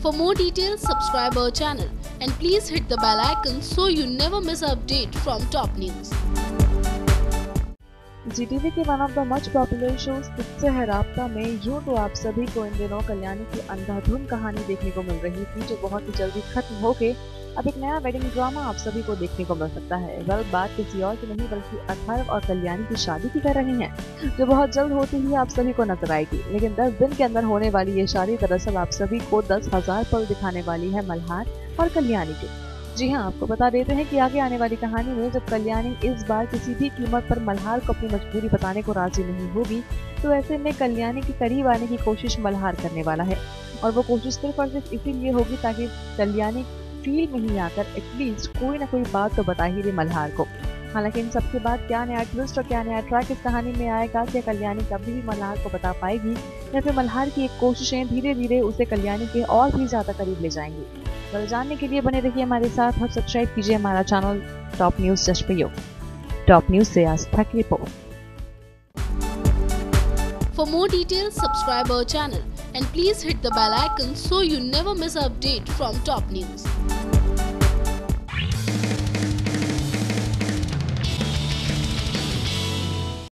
For more details, subscribe our channel and please hit the bell icon so you never miss an update from top news. Zee TV के one of the much popular shows किससे है राब्ता में यूं तो आप सभी को इन दिनों कल्याणी की अंधाधुन कहानी देखने को मिल रही थी, जो बहुत ही जल्दी खत्म होके अब एक नया वेडिंग ड्रामा आप सभी को देखने को मिल सकता है। वेल, बात किसी और की नहीं बल्कि अथर्व और कल्याणी की शादी की कर रही हैं, जो बहुत जल्द होती ही आप सभी को नजर आएगी। लेकिन 10 दिन के अंदर होने वाली ये शादी दरअसल आप सभी को 10,000 पल दिखाने वाली है मल्हार और कल्याणी के। जी हाँ, आपको बता देते हैं कि आगे आने वाली कहानी में जब कल्याणी इस बार किसी भी कीमत पर मल्हार को अपनी मजबूरी बताने को राजी नहीं होगी, तो ऐसे में कल्याणी के करीब आने की कोशिश मल्हार करने वाला है। और वो कोशिश सिर्फ और सिर्फ इसीलिए होगी ताकि कल्याणी फील में ही आकर एटलीस्ट कोई ना कोई बात तो बता ही दे मल्हार को। हालांकि इन सबके बाद क्या नया ट्विस्ट और क्या नया ट्रैक इस कहानी में आएगा, क्या कल्याणी कभी भी मल्हार को बता पाएगी या फिर मल्हार की एक कोशिशें धीरे धीरे उसे कल्याणी के और भी ज्यादा करीब ले जाएंगी। तो जानने के लिए बने रहिए हमारे साथ और सब्सक्राइब कीजिए हमारा channel top news just for you. Top news से आस्था की रिपोर्ट। For more details, subscribe our channel and please hit the bell icon so you never miss an update from top news.